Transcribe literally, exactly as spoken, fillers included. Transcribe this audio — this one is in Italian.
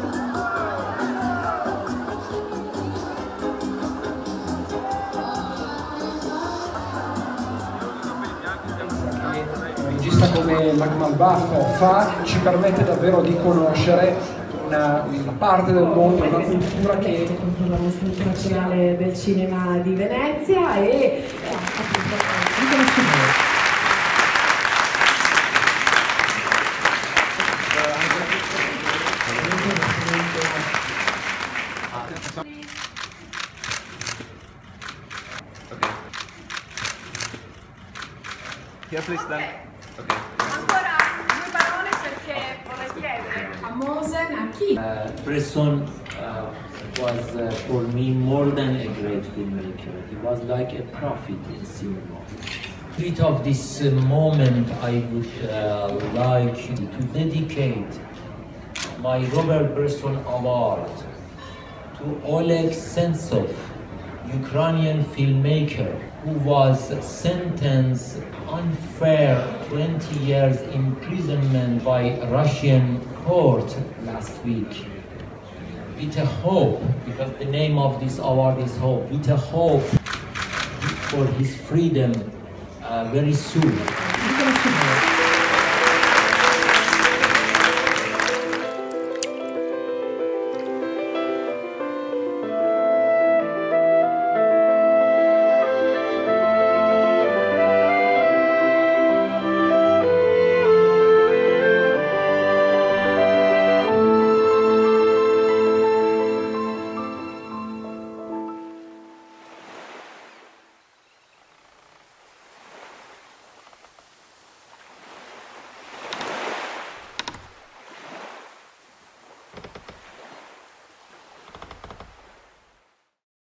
Come Makhmalbaf fa, ci permette davvero di conoscere una, una parte del mondo, una cultura che è la Mostra Internazionale del Cinema di Venezia e appunto internazionale. Here, please, then. Okay. Ancora due parole perché vorrei chiedere A Mohsen, a chi? Uh, Bresson uh, was uh, for me more than a great filmmaker. He was like a prophet in cinema. Bit of this uh, moment, I would uh, like to dedicate my Robert Bresson Award to Oleg Sentsov, Ukrainian filmmaker, who was sentenced unfair twenty years imprisonment by Russian court last week. With a hope, because the name of this award is hope, with a hope for his freedom uh, very soon.